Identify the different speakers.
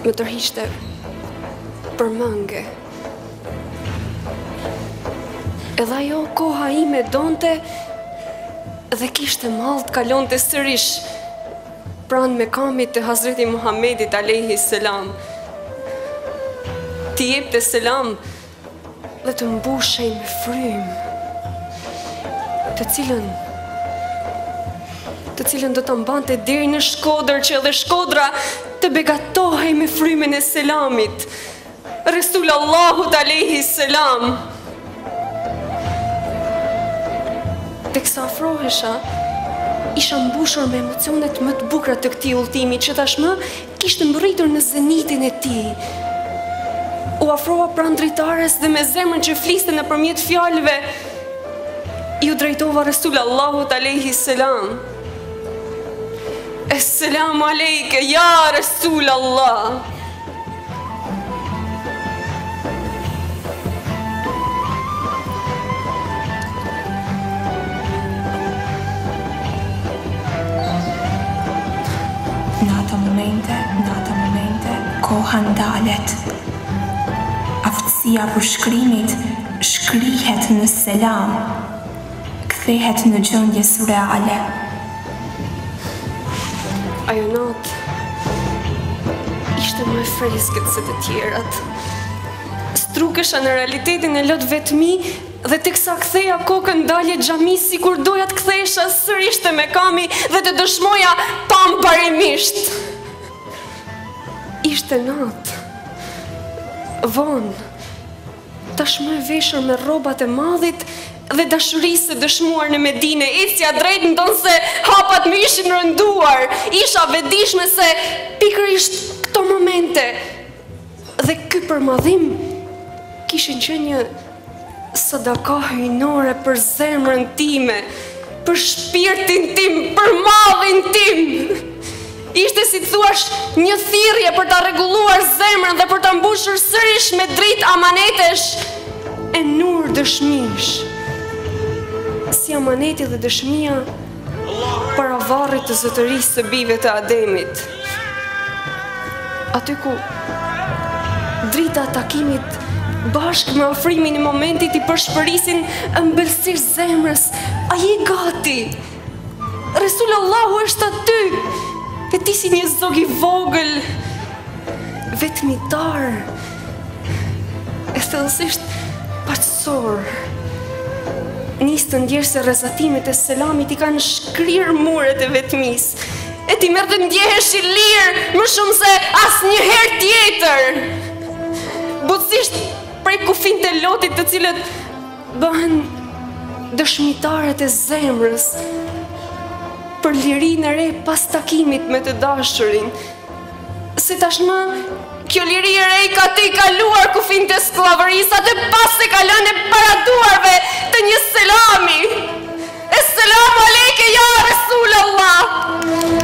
Speaker 1: më tërhiqte për mënge. Edhe ajo koha ime donte dhe kishte mall të kalonte sërish pranë mekamit të Hazreti Muhammedit alayhi selam. T'i jepte selam dhe të mbushej me frymë, të cilën do të mbante deri në Shkodër, që edhe Shkodra të begatohej me frymën e selamit. Resulallahut alayhi selam. Teksa afrohesha, isha mbushur me emocionet më të bukura të këtij udhëtimi që tashmë kishte mbërritur në zenitin e tij. U afrova pranë dritares dhe me zemrën që fliste nëpërmjet fjalëve, ju drejtova Resulallahut alayhi selam. Selamu alejke, ja RESULALLAH.
Speaker 2: Në ato momente, koha ndalet. Aftësia për shkrimit shkrihet në selam, kthehet në gjendje surreale.
Speaker 1: Ajo natë ishte më e freskët se të tjerat. Strukesha në realitetin e lot vetmi dhe teksa ktheja kokën dalje xhami sikur doja të kthehesha sërish te mekami dhe të dëshmoja pambarimisht. Ishte natë, vonë, tashmë e veshur me rrobat e madhit dhe dashurisë së dëshmuar në Medinë, ecja drejt ndonse hapat më ishin rënduar. Isha vetëdijshme se pikërisht këto momente dhe ky përmadhim kishin qenë një sadaka hyjnore për zemrën time, për shpirtin tim, për mallin tim. Ishte si thuash një thirrje për ta rregulluar zemrën dhe për ta mbushur sërish me dritë amanetesh e nur dëshmish. Si amaneti dhe dëshmia para varrit të zotërisë së bijve të Ademit. Aty ku drita e takimit bashkë me ofrimin e momentit i përshpërisin ëmbëlsirë zemrës. A je gati? Resulallahu është aty. E ti si një zog i vogël, vetmitar, e thellësisht paqësor. Nisë të ndjerë se rrezatimet e selamit i kanë shkrirë muret e vetmis. E ti merr të ndjehesh i lirë më shumë se asnjëherë tjetër. Butësisht prej kufin të lotit të cilët bëhen dëshmitaret e zemrës për lirinë e re pas takimit me të dashurin. Se tashmë kjo liri e re ka të i kaluar kufin të skllavërisë, atë pas se ka lënë para duarve të një selami. Selamu alejke, ja RESULALLAH.